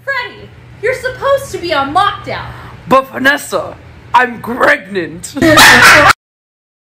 Freddy, you're supposed to be on lockdown. But Vanessa, I'm Gregnant.